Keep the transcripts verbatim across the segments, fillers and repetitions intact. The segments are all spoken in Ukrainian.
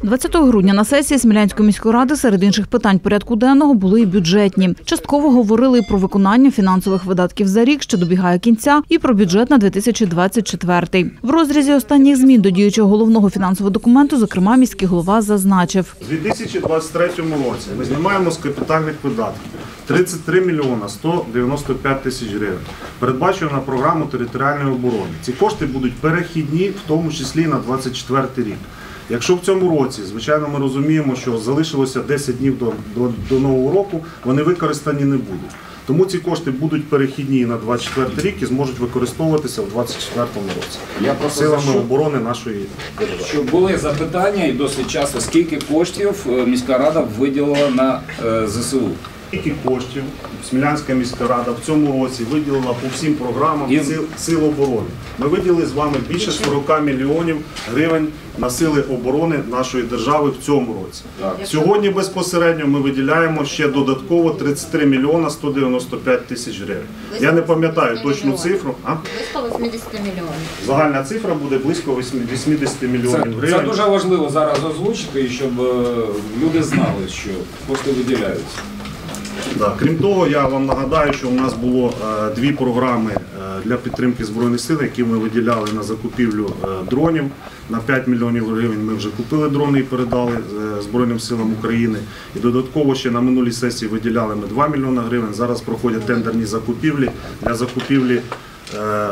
двадцятого грудня на сесії Смілянської міської ради серед інших питань порядку денного були і бюджетні. Частково говорили і про виконання фінансових видатків за рік, що добігає кінця, і про бюджет на дві тисячі двадцять четвертий. В розрізі останніх змін до діючого головного фінансового документу, зокрема, міський голова зазначив. У дві тисячі двадцять третьому році ми знімаємо з капітальних видатків тридцять три мільйони сто дев'яносто п'ять тисяч гривень. Передбачено на програму територіальної оборони. Ці кошти будуть перехідні, в тому числі на двадцять четвертий рік. Якщо в цьому році, звичайно, ми розуміємо, що залишилося десять днів до, до, до Нового року, вони використані не будуть. Тому ці кошти будуть перехідні на двадцять четвертий рік і зможуть використовуватися в двадцять четвертому році. Я просто силами що, оборони нашої держави. Що були запитання і досить часто, скільки коштів міська рада виділила на е, ЗСУ? Скільки коштів Смілянська міська рада в цьому році виділила по всім програмам І... сил, сил оборони. Ми виділили з вами більше сорок мільйонів гривень на сили оборони нашої держави в цьому році. Так. Сьогодні безпосередньо ми виділяємо ще додатково тридцять три мільйони сто дев'яносто п'ять тисяч гривень. Я не пам'ятаю точну цифру. А? Близько вісімдесят мільйонів. Загальна цифра буде близько вісімдесят мільйонів гривень. Це дуже важливо зараз озвучити, щоб люди знали, що кошти виділяються. Да. Крім того, я вам нагадаю, що у нас було е, дві програми е, для підтримки Збройних сил, які ми виділяли на закупівлю е, дронів. На п'ять мільйонів гривень ми вже купили дрони і передали е, Збройним силам України. І додатково ще на минулій сесії виділяли ми два мільйони гривень. Зараз проходять тендерні закупівлі для закупівлі е,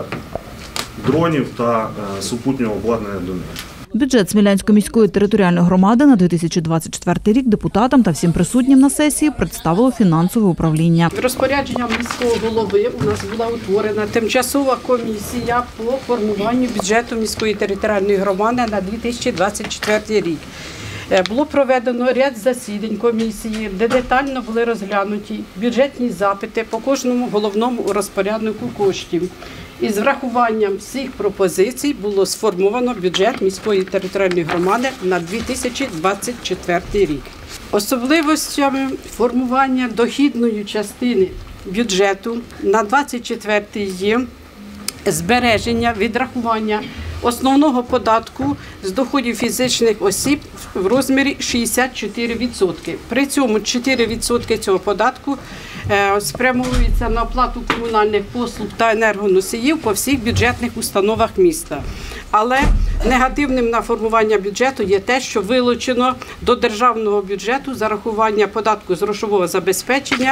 дронів та е, супутнього обладнання до них. Бюджет Смілянської міської територіальної громади на дві тисячі двадцять четвертий рік депутатам та всім присутнім на сесії представило фінансове управління. Розпорядженням міського голови у нас була утворена тимчасова комісія по формуванню бюджету міської територіальної громади на дві тисячі двадцять четвертий рік. Було проведено ряд засідань комісії, де детально були розглянуті бюджетні запити по кожному головному розпоряднику коштів. І з врахуванням всіх пропозицій було сформовано бюджет міської територіальної громади на дві тисячі двадцять четвертий рік. Особливостями формування дохідної частини бюджету на двадцять четвертий є збереження, відрахування основного податку з доходів фізичних осіб в розмірі шістдесят чотири відсотки. При цьому чотири відсотки цього податку спрямовується на оплату комунальних послуг та енергоносіїв по всіх бюджетних установах міста. Але негативним на формування бюджету є те, що вилучено до державного бюджету зарахування податку з грошового забезпечення,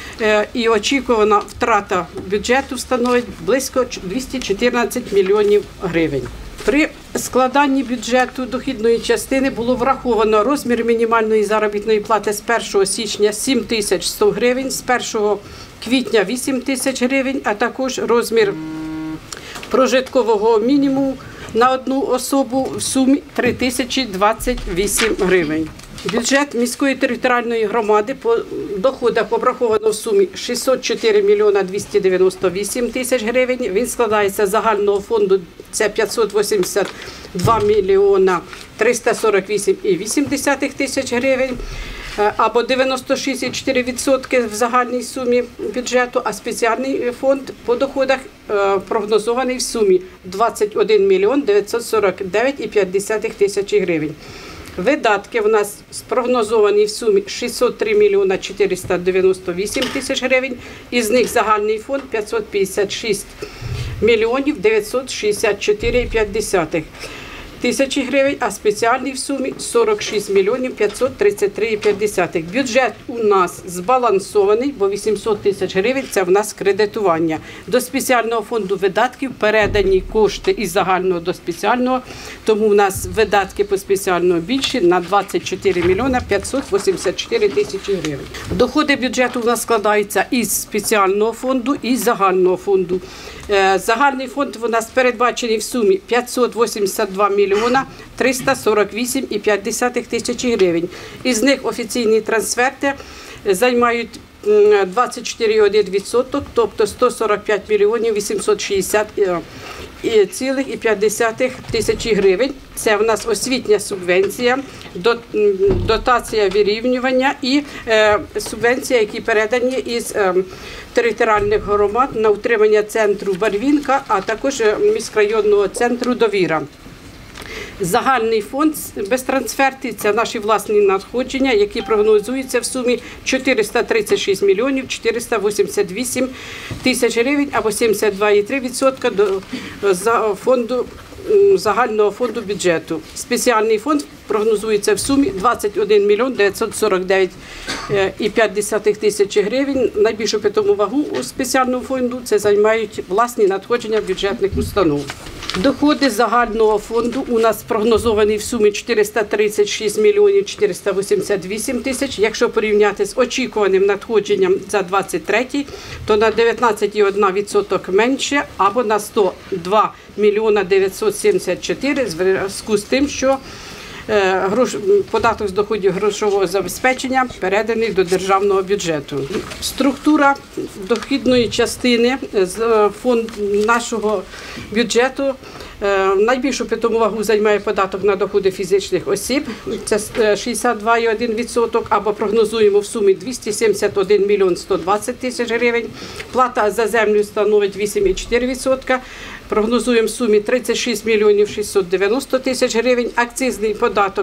і очікувана втрата бюджету становить близько двісті чотирнадцять мільйонів гривень. При складанні бюджету дохідної частини було враховано розмір мінімальної заробітної плати з першого січня сім тисяч сто гривень, з першого квітня вісім тисяч гривень, а також розмір прожиткового мінімуму на одну особу в сумі три тисячі двадцять вісім гривень. Бюджет міської територіальної громади по доходах обраховано в сумі шістсот чотири мільйони двісті дев'яносто вісім тисяч гривень. Він складається з загального фонду, це п'ятсот вісімдесят два мільйони триста сорок вісім цілих вісім десятих тисяч гривень, або дев'яносто шість цілих чотири відсотки в загальній сумі бюджету, а спеціальний фонд по доходах прогнозований в сумі двадцять один мільйон дев'ятсот сорок дев'ять цілих п'ять десятих тисяч гривень. Видатки в нас спрогнозовані в сумі шістсот три мільйони чотириста дев'яносто вісім тисяч гривень, із них загальний фонд п'ятсот п'ятдесят шість мільйонів дев'ятсот шістдесят чотири цілих п'ять десятих тисячі гривень, а спеціальний в сумі сорок шість мільйонів п'ятсот тридцять три цілих п'ять десятих. Бюджет у нас збалансований, бо вісімсот тисяч гривень – це в нас кредитування. До спеціального фонду видатків передані кошти із загального до спеціального, тому в нас видатки по спеціальному більші на двадцять чотири мільйони п'ятсот вісімдесят чотири тисячі гривень. Доходи бюджету в нас складаються із спеціального фонду і загального фонду. Загальний фонд у нас передбачений в сумі п'ятсот вісімдесят два мільйони триста сорок вісім цілих п'ять десятих тисячі гривень. Із них офіційні трансферти займають двадцять чотири цілих один відсоток, тобто сто сорок п'ять мільйонів вісімсот шістдесят цілих п'ять десятих тисячі гривень. Це в нас освітня субвенція, дотація вирівнювання і субвенція, які передані із територіальних громад на утримання центру Барвінка, а також міськрайонного центру «Довіра». Загальний фонд безтрансфертний – це наші власні надходження, які прогнозуються в сумі чотириста тридцять шість мільйонів чотириста вісімдесят вісім тисяч гривень або сімдесят два цілих три відсотка до фонду загального фонду бюджету. Спеціальний фонд прогнозується в сумі двадцять один мільйон дев'ятсот сорок дев'ять цілих п'ять десятих тисячі гривень. Найбільшу питому вагу у спеціальному фонду це займають власні надходження бюджетних установ. Доходи загального фонду у нас прогнозовані в сумі чотириста тридцять шість мільйонів чотириста вісімдесят вісім тисяч. Якщо порівняти з очікуваним надходженням за двадцять третій, то на дев'ятнадцять цілих одна десята відсотка менше або на сто два мільйони дев'ятсот сімдесят чотири в зв'язку з тим, що податок з доходів грошового забезпечення переданий до державного бюджету. Структура дохідної частини з фонду нашого бюджету найбільшу питому вагу займає податок на доходи фізичних осіб, це шістдесят два цілих один відсоток, або прогнозуємо в сумі двісті сімдесят один мільйон сто двадцять тисяч гривень. Плата за землю становить вісім цілих чотири відсотка. Прогнозуємо в сумі тридцять шість мільйонів шістсот дев'яносто тисяч гривень. Акцизний податок,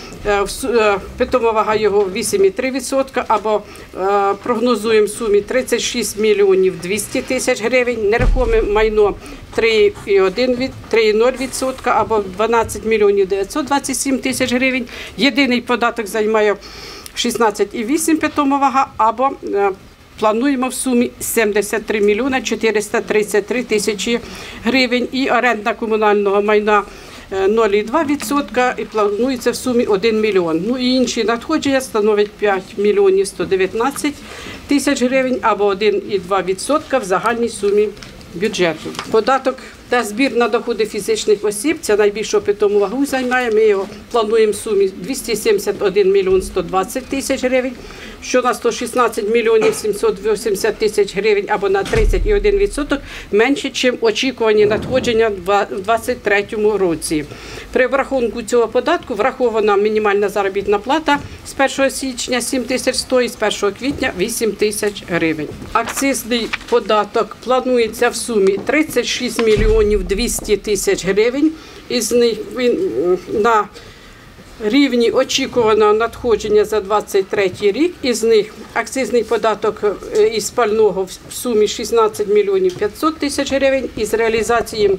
питома вага його вісім цілих три відсотка, або прогнозуємо в сумі тридцять шість мільйонів двісті тисяч гривень. Нерухоме майно три цілих нуль відсотка або дванадцять мільйонів дев'ятсот двадцять сім тисяч гривень. Єдиний податок займає шістнадцять цілих вісім десятих питома вага, або плануємо в сумі сімдесят три мільйони чотириста тридцять три тисячі гривень і оренда комунального майна нуль цілих два відсотка і планується в сумі один мільйон. Ну і інші надходження становить п'ять мільйонів сто дев'ятнадцять тисяч гривень або один цілих два відсотка в загальній сумі бюджету. Податок та збір на доходи фізичних осіб – це найбільшу питому вагу займає. Ми його плануємо в сумі двісті сімдесят один мільйон сто двадцять тисяч гривень, що на сто шістнадцять мільйонів сімсот вісімдесят тисяч гривень або на тридцять цілих один відсоток менше, ніж очікувані надходження в двадцять третьому році. При врахунку цього податку врахована мінімальна заробітна плата з першого січня сім тисяч сто і з першого квітня вісім тисяч гривень. Акцизний податок планується в сумі тридцять шість мільйонів двісті тисяч гривень, із них він на рівні очікуваного надходження за двадцять третій рік, із них акцизний податок із пального в сумі шістнадцять мільйонів п'ятсот тисяч гривень, із реалізації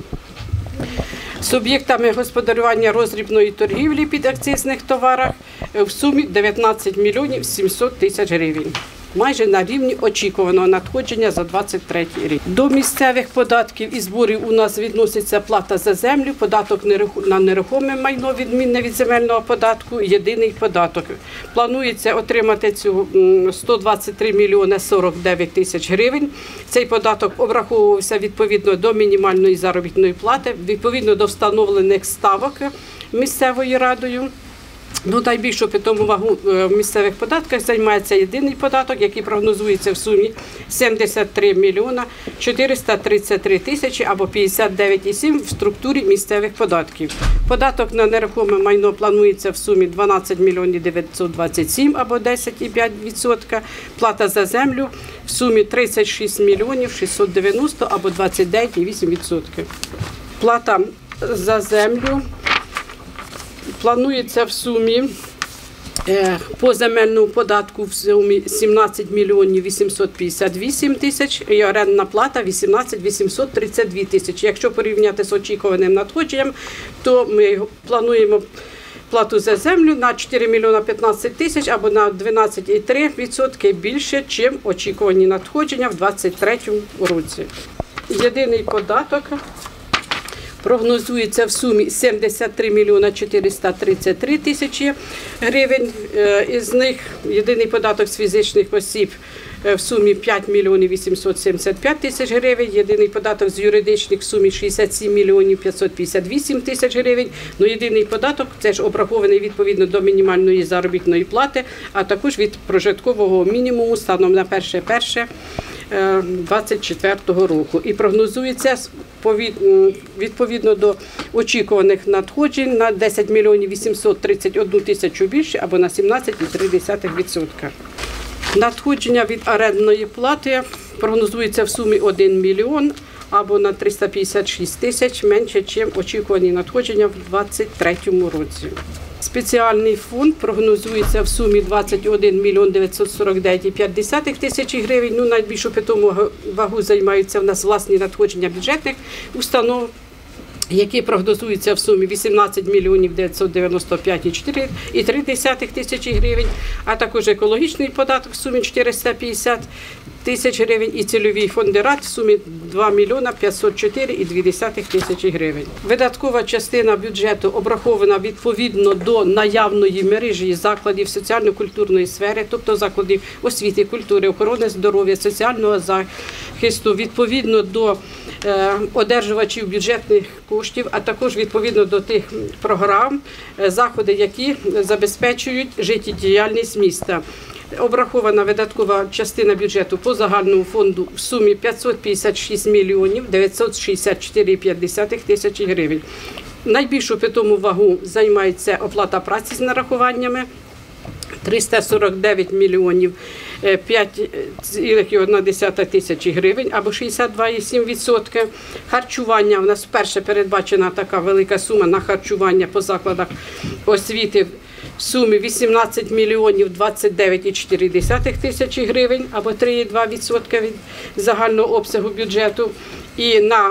суб'єктами господарювання роздрібної торгівлі під акцизних товарах в сумі дев'ятнадцять мільйонів сімсот тисяч гривень. Майже на рівні очікуваного надходження за двадцять третій рік. До місцевих податків і зборів у нас відноситься плата за землю, податок на нерухоме майно, відмінне від земельного податку, єдиний податок. Планується отримати цю сто двадцять три мільйони сорок дев'ять тисяч гривень. Цей податок обраховувався відповідно до мінімальної заробітної плати, відповідно до встановлених ставок місцевою радою. Ну, найбільшу питому вагу в місцевих податках займається єдиний податок, який прогнозується в сумі сімдесят три мільйони чотириста тридцять три тисячі або п'ятдесят дев'ять цілих сім відсотка в структурі місцевих податків. Податок на нерухоме майно планується в сумі дванадцять мільйонів дев'ятсот двадцять сім або десять цілих п'ять десятих відсотка. Плата за землю в сумі тридцять шість мільйонів шістсот дев'яносто або двадцять дев'ять цілих вісім десятих відсотка. Плата за землю планується в сумі по земельному податку в сумі сімнадцять мільйонів вісімсот п'ятдесят вісім тисяч і орендна плата вісімнадцять мільйонів вісімсот тридцять дві тисячі. Якщо порівняти з очікуваним надходженням, то ми плануємо плату за землю на чотири мільйони п'ятнадцять тисяч або на дванадцять цілих три десятих відсотка більше, ніж очікувані надходження в двадцять третьому році. Єдиний податок прогнозується в сумі сімдесят три мільйони чотириста тридцять три тисячі гривень. Із них єдиний податок з фізичних осіб в сумі п'ять мільйонів вісімсот сімдесят п'ять тисяч гривень, єдиний податок з юридичних в сумі шістдесят сім мільйонів п'ятсот п'ятдесят вісім тисяч гривень. Ну, єдиний податок – це ж обрахований відповідно до мінімальної заробітної плати, а також від прожиткового мінімуму станом на перше перше двадцять четвертого року. І прогнозується відповідно до очікуваних надходжень на десять мільйонів вісімсот тридцять одну тисячу більше або на сімнадцять цілих три десятих відсотка. Надходження від орендної плати прогнозується в сумі один мільйон або на триста п'ятдесят шість тисяч менше, ніж очікувані надходження в двадцять третьому році. Спеціальний фонд прогнозується в сумі двадцять один мільйон дев'ятсот сорок дев'ять і п'ять десятих тисячі гривень. Ну, найбільшу питому вагу займаються в нас власні надходження бюджетних установ, які прогнозуються в сумі вісімнадцять мільйонів дев'ятсот дев'яносто п'ять і чотири і три десятих тисячі гривень, а також екологічний податок в сумі чотириста п'ятдесят тисяч гривень і цільові фонди рад в сумі два мільйона п'ятсот чотири і дві десятих тисячі гривень. Видаткова частина бюджету обрахована відповідно до наявної мережі закладів соціально-культурної сфери, тобто закладів освіти, культури, охорони здоров'я, соціального захисту, відповідно до е, одержувачів бюджетних коштів, а також відповідно до тих програм, е, заходи, які забезпечують життєдіяльність міста. Обрахована видаткова частина бюджету по загальному фонду в сумі п'ятсот п'ятдесят шість мільйонів дев'ятсот шістдесят чотири і п'ять десятих тисячі гривень. Найбільшу питому вагу займається оплата праці з нарахуваннями триста сорок дев'ять мільйонів п'ять цілих одна десята тисячі гривень або шістдесят два цілих сім десятих відсотка. Харчування, у нас вперше передбачена така велика сума на харчування по закладах освіти в сумі вісімнадцять мільйонів двадцять дев'ять цілих чотири десятих тисячі гривень або три цілих два десятих відсотка від загального обсягу бюджету. І на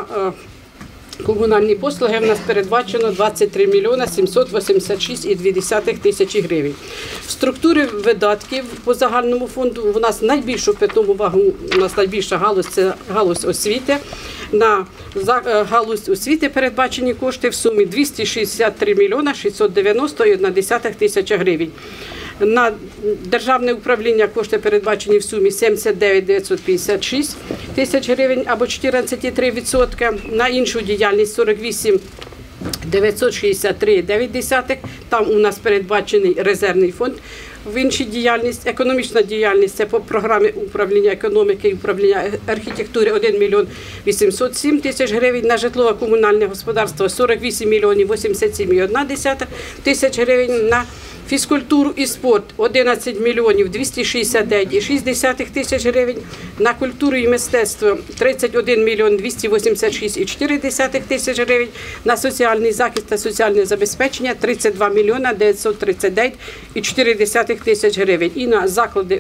комунальні послуги в нас передбачено двадцять три мільйони сімсот вісімдесят шість цілих дві десятих тисячі гривень. В структурі видатків по загальному фонду у нас найбільшу питому вагу, у нас найбільша галузь – це галузь освіти. На галузь освіти передбачені кошти в сумі двісті шістдесят три мільйони шістсот дев'яносто і одна десятих тисяча гривень. На державне управління кошти передбачені в сумі сімдесят дев'ять тисяч дев'ятсот п'ятдесят шість тисяч гривень або чотирнадцять цілих три десятих відсотка. На іншу діяльність сорок вісім тисяч дев'ятсот шістдесят три цілих дев'ять десятих. Там у нас передбачений резервний фонд. В іншій діяльність, економічна діяльність, це по програмі управління економіки і управління архітектури один мільйон вісімсот сім тисяч гривень, на житлово-комунальне господарство сорок вісім мільйонів вісімдесят сім цілих одна десята тисяч гривень, на фізкультуру і спорт одинадцять мільйонів двісті шістдесят дев'ять цілих шість десятих тисяч гривень, на культуру і мистецтво тридцять один мільйон двісті вісімдесят шість цілих чотири десятих тисяч гривень, на соціальний захист та соціальне забезпечення тридцять два мільйони дев'ятсот тридцять дев'ять цілих чотири десятих тисяч гривень і на заклади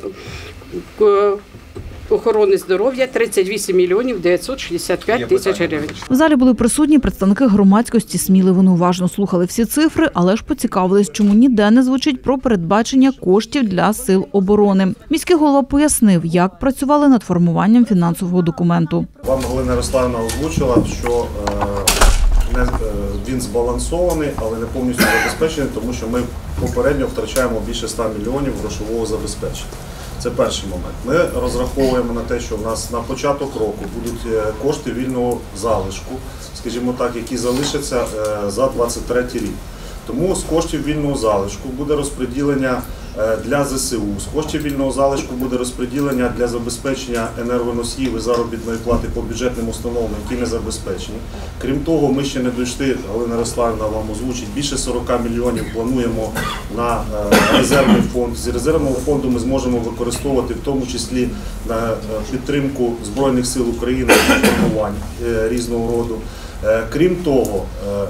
охорони здоров'я тридцять вісім мільйонів дев'ятсот шістдесят п'ять тисяч гривень. В залі були присутні представники громадськості Сміли. Вони уважно слухали всі цифри, але ж поцікавились, чому ніде не звучить про передбачення коштів для сил оборони. Міський голова пояснив, як працювали над формуванням фінансового документу. Вам Галина Ярославівна озвучила, що е, не, е, він збалансований, але не повністю забезпечений, тому що ми попередньо втрачаємо більше ста мільйонів грошового забезпечення. Це перший момент. Ми розраховуємо на те, що в нас на початок року будуть кошти вільного залишку, скажімо так, які залишаться за двадцять третій рік. Тому з коштів вільного залишку буде розподілення для зе се у, з коштів вільного залишку буде розподілення для забезпечення енергоносіїв і заробітної плати по бюджетним установам, які не забезпечені. Крім того, ми ще не дійшли, Галина Ярославівна вам озвучить, більше сорок мільйонів плануємо на резервний фонд. З резервного фонду ми зможемо використовувати в тому числі на підтримку Збройних сил України і формувань різного роду. Крім того,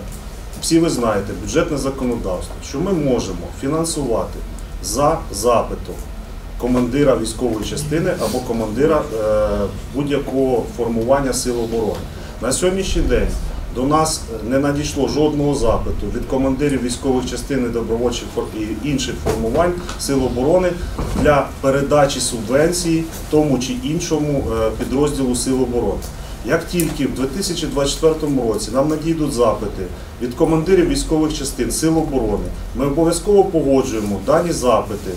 всі ви знаєте, бюджетне законодавство, що ми можемо фінансувати за запитом командира військової частини або командира е, будь-якого формування сил оборони. На сьогоднішній день до нас не надійшло жодного запиту від командирів військових частин і добровольчих і інших формувань сил оборони для передачі субвенції тому чи іншому е, підрозділу сил оборони. Як тільки в дві тисячі двадцять четвертому році нам надійдуть запити від командирів військових частин Сил оборони, ми обов'язково погоджуємо дані запити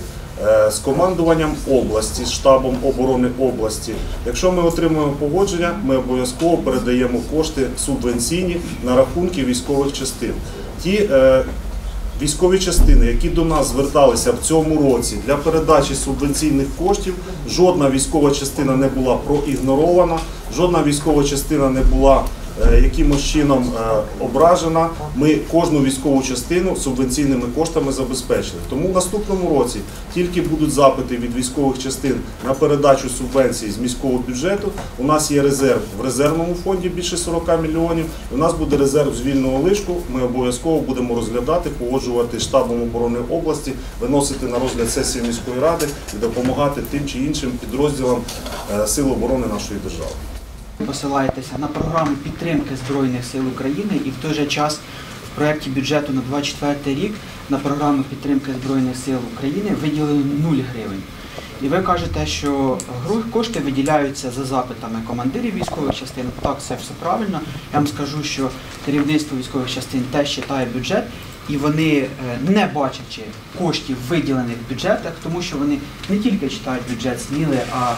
з командуванням області, з штабом оборони області. Якщо ми отримуємо погодження, ми обов'язково передаємо кошти субвенційні на рахунки військових частин. Ті е, військові частини, які до нас зверталися в цьому році для передачі субвенційних коштів, жодна військова частина не була проігнорована, жодна військова частина не була е, якимось чином е, ображена. Ми кожну військову частину субвенційними коштами забезпечили. Тому в наступному році тільки будуть запити від військових частин на передачу субвенцій з міського бюджету. У нас є резерв в резервному фонді більше сорок мільйонів. У нас буде резерв з вільного лишку. Ми обов'язково будемо розглядати, погоджувати штабом оборони області, виносити на розгляд сесії міської ради і допомагати тим чи іншим підрозділам Сил оборони нашої держави. Посилаєтеся на програму підтримки Збройних сил України і в той же час в проєкті бюджету на двадцять четвертий рік на програму підтримки Збройних сил України виділили нуль гривень. І ви кажете, що кошти виділяються за запитами командирів військових частин. Так, це все правильно. Я вам скажу, що керівництво військових частин теж читає бюджет, і вони, не бачачи коштів, виділених в бюджетах, тому що вони не тільки читають бюджет Сміли, а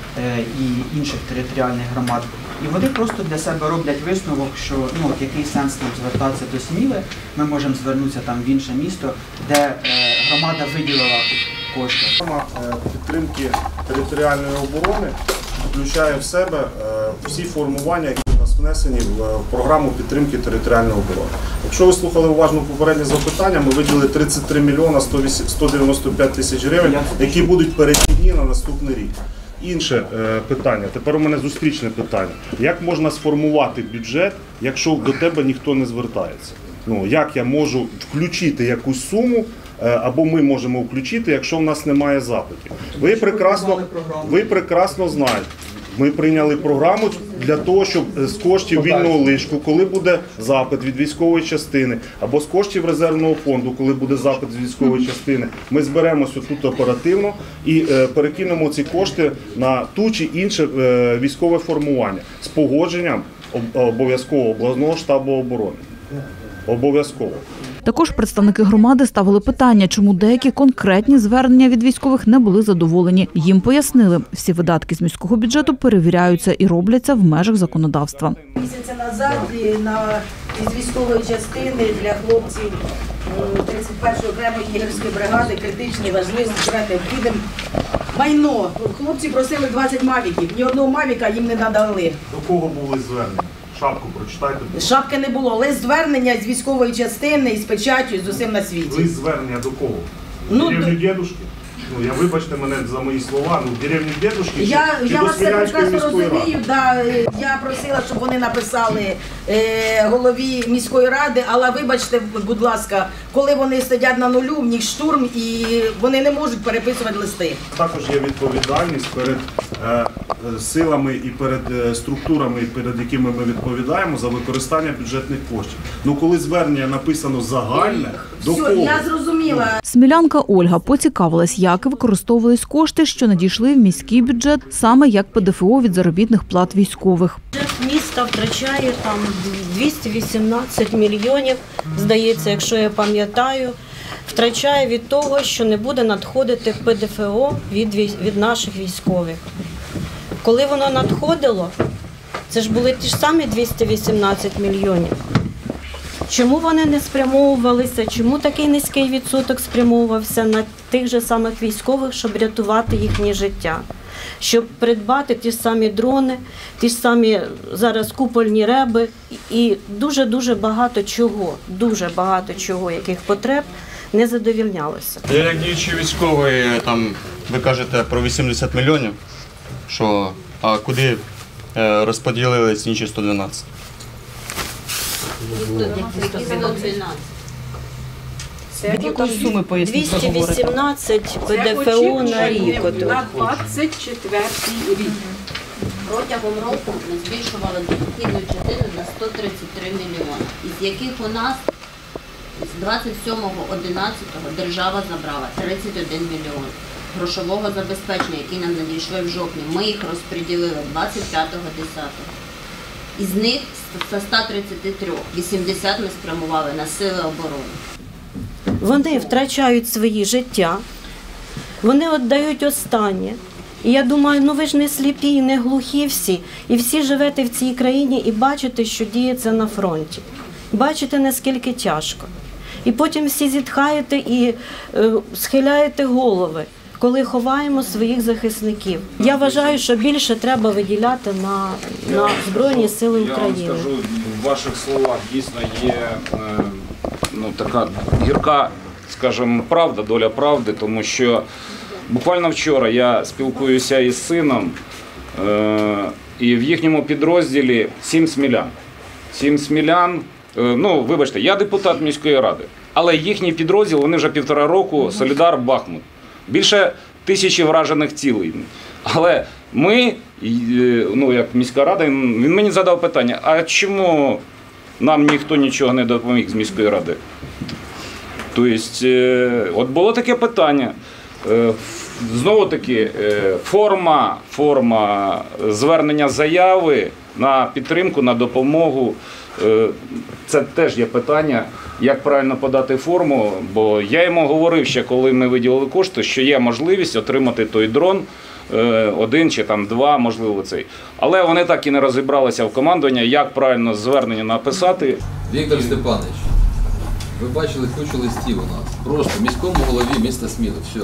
і інших територіальних громад. І вони просто для себе роблять висновок, що ну, от який сенс нам звертатися до Сміли, ми можемо звернутися там в інше місто, де е, громада виділила кошти. Програма підтримки територіальної оборони включає в себе всі формування, які у нас внесені в програму підтримки територіальної оборони. Якщо ви слухали уважно попереднє запитання, ми виділили тридцять три мільйони сто дев'яносто п'ять тисяч гривень, які будуть перехідні на наступний рік. Інше е, питання, тепер у мене зустрічне питання. Як можна сформувати бюджет, якщо до тебе ніхто не звертається? Ну, як я можу включити якусь суму, е, або ми можемо включити, якщо в нас немає запитів? Ви прекрасно, ви прекрасно знаєте. Ми прийняли програму для того, щоб з коштів вільного лишку, коли буде запит від військової частини, або з коштів резервного фонду, коли буде запит з військової частини, ми зберемося тут оперативно і перекинемо ці кошти на ту чи інше військове формування з погодженням обов'язково обласного штабу оборони. Обов'язково. Також представники громади ставили питання, чому деякі конкретні звернення від військових не були задоволені. Їм пояснили, всі видатки з міського бюджету перевіряються і робляться в межах законодавства. Місяця назад на, із військової частини для хлопців тридцять першої окремої єгерської бригади критичні, важливі, необхідним майно. Хлопці просили двадцять мавіків, ні одного мавіка їм не надали. До кого були звернення? Шапку прочитайте. Шапки не було. Лист звернення з військової частини, із печаттю, з усім на світі. Лист звернення до кого? Ну, деревню дедушки? Ну, я вибачте мене за мої слова, ну, в деревню дедушки Я, чи, чи я до вас це Смілянської прекрасно міської ради? розумію. Да, я просила, щоб вони написали е, голові міської ради, але вибачте, будь ласка, коли вони сидять на нулю, в них штурм і вони не можуть переписувати листи. Також є відповідальність перед е, силами і перед е, структурами, перед якими ми відповідаємо за використання бюджетних коштів. Ну, коли звернення написано загальне, до Все, кого? я зрозуміла. Смілянка Ольга поцікавилась, як використовувались кошти, що надійшли в міський бюджет, саме як ПДФО від заробітних плат військових. Бюджет міста втрачає там двісті вісімнадцять мільйонів, здається, якщо я пам'ятаю, втрачає від того, що не буде надходити ПДФО від, від наших військових. Коли воно надходило, це ж були ті ж самі двісті вісімнадцять мільйонів. Чому вони не спрямовувалися, чому такий низький відсоток спрямовувався на тих же самих військових, щоб рятувати їхнє життя, щоб придбати ті ж самі дрони, ті ж самі зараз купольні реби і дуже-дуже багато чого, дуже багато чого, яких потреб не задовільнялося. Я як діючий військовий, там, ви кажете про вісімдесят мільйонів, що, а куди е, розподілились інші сто дванадцять? Від якої суми, поясніть, двісті вісімнадцять ПДФО на рік. На двадцять четвертий рік. Протягом року ми збільшували дохідну частину на сто тридцять три мільйони, із яких у нас з двадцять сьомого одинадцятого держава забрала тридцять один мільйон грошового забезпечення, які нам надійшли в жовтні. Ми їх розподілили двадцять п'ятого десятого. Із них з ста тридцяти трьох вісімдесят ми спрямували на сили оборони. Вони втрачають свої життя, вони віддають останнє. І я думаю, ну ви ж не сліпі і не глухі всі, і всі живете в цій країні і бачите, що діється на фронті. Бачите, наскільки тяжко. І потім всі зітхаєте і е, схиляєте голови, коли ховаємо своїх захисників. Я вважаю, що більше треба виділяти на, на Збройні Сили Я вам України. скажу, в ваших словах дійсно є е, ну, така гірка, скажімо, правда, доля правди, тому що буквально вчора я спілкуюся із сином, е, і в їхньому підрозділі сім смілян. Сім смілян, е, ну, вибачте, я депутат міської ради, але їхній підрозділ, вони вже півтора року, Солідар, Бахмут. Більше тисячі вражених цілей. Але ми, ну, як міська рада, він мені задав питання, а чому нам ніхто нічого не допоміг з міської ради? Тобто, от було таке питання. Знову таки, форма, форма звернення заяви на підтримку, на допомогу, це теж є питання, як правильно подати форму, бо я йому говорив ще, коли ми виділили кошти, що є можливість отримати той дрон, один чи там два, можливо, цей. Але вони так і не розібралися в командуванні, як правильно звернення написати. Віктор Степанович, ви бачили кучу листів у нас. Просто в міському голові міста Сміли, все.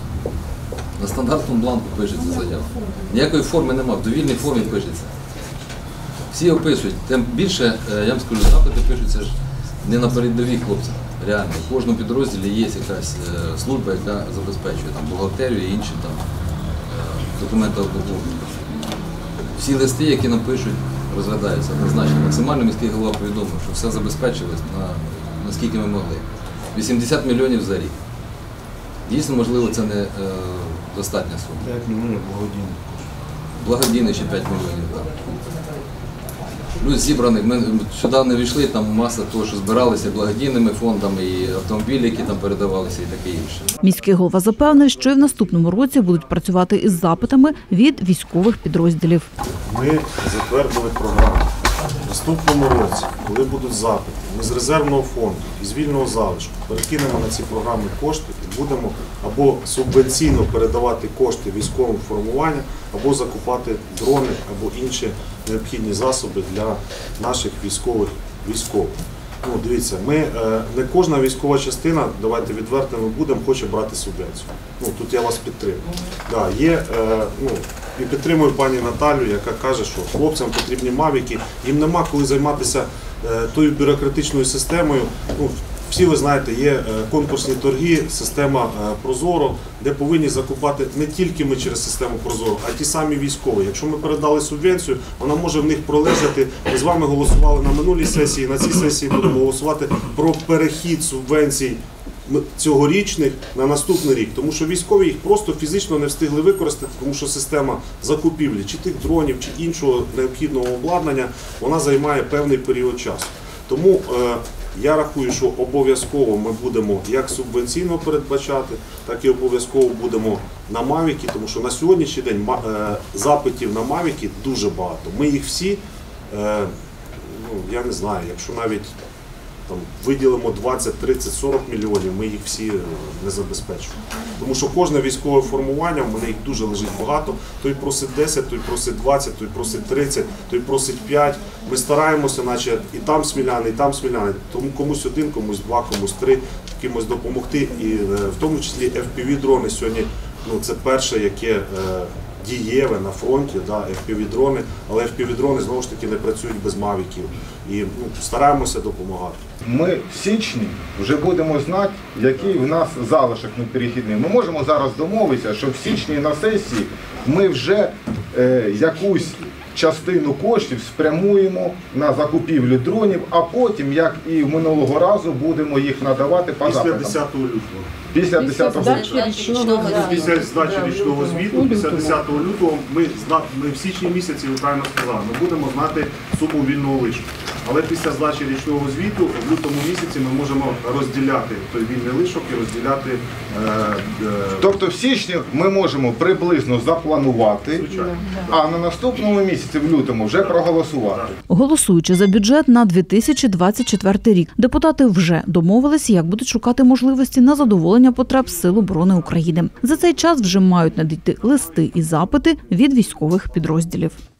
На стандартному бланку пишеться заява. Ніякої форми немає, в довільній формі пишеться. Всі описують, тим більше, я вам скажу, запити пишуться ж не на передових хлопцях. Реально, в кожному підрозділі є якась служба, яка забезпечує там бухгалтерію і інші там документообслуговування. Всі листи, які нам пишуть, розглядаються однозначно. Максимально міський голова повідомив, що все забезпечилось на, наскільки ми могли. вісімдесят мільйонів за рік. Дійсно, можливо, це не е, достатня сума. п'ять мільйонів благодійних. Благодійний ще п'ять мільйонів. Так. Плюс зібраних, ми сюди не війшли, там маса того, що збиралися благодійними фондами, і автомобілі, які там передавалися, і таке інше. Міський голова запевнив, що і в наступному році будуть працювати із запитами від військових підрозділів. Ми затвердили програму. В наступному році, коли будуть запити, ми з резервного фонду і з вільного залишку перекинемо на ці програми кошти і будемо або субвенційно передавати кошти військовим формуванням, або закупати дрони, або інші необхідні засоби для наших військових військових. Ну, дивіться, ми, не кожна військова частина, давайте відвертими будемо, хоче брати субвенцію. Ну, тут я вас підтримую. Да, є, ну, і підтримую пані Наталю, яка каже, що хлопцям потрібні мавіки, їм нема коли займатися тою бюрократичною системою. Ну, всі ви знаєте, є конкурсні торги, система Прозоро, де повинні закупати не тільки ми через систему Прозоро, а ті самі військові. Якщо ми передали субвенцію, вона може в них пролежати. Ми з вами голосували на минулій сесії, на цій сесії будемо голосувати про перехід субвенцій цьогорічних на наступний рік, тому що військові їх просто фізично не встигли використати, тому що система закупівлі чи тих дронів, чи іншого необхідного обладнання, вона займає певний період часу. Тому е, я рахую, що обов'язково ми будемо як субвенційно передбачати, так і обов'язково будемо на мавіки, тому що на сьогоднішній день е, запитів на мавіки дуже багато. Ми їх всі, е, ну, я не знаю, якщо навіть там виділимо двадцять, тридцять, сорок мільйонів, ми їх всі не забезпечуємо. Тому що кожне військове формування, в мене їх дуже лежить багато, той просить десять, той просить двадцять, той просить тридцять, той просить п'ять. Ми стараємося, наче і там сміляни, і там сміляни, тому комусь один, комусь два, комусь три, кимось допомогти. І в тому числі еф пі ві-дрони сьогодні, ну, це перше, яке дієве на фронті, да, еф пі ві-дрони, але еф пі ві-дрони знову ж таки не працюють без мавіків. І ну, стараємося допомагати. Ми в січні вже будемо знати, який в нас залишок неперехідний. Ми можемо зараз домовитися, що в січні на сесії ми вже е, якусь частину коштів спрямуємо на закупівлю дронів, а потім, як і в минулого разу, будемо їх надавати по запитам. Після десятого лютого. Після десятого лютого. Після здачі річного звіту, після десятого лютого, ми, ми в січні місяці, ви правильно сказали, ми будемо знати суму вільного лишку. Але після здачі річного звіту в лютому місяці ми можемо розділяти той вільний лишок і розділяти... Е, е... Тобто в січні ми можемо приблизно запланувати, звичайно, а на наступному місяці, в лютому, вже проголосувати. Голосуючи за бюджет на дві тисячі двадцять четвертий рік, депутати вже домовилися, як будуть шукати можливості на задоволення потреб Сил оборони України. За цей час вже мають надійти листи і запити від військових підрозділів.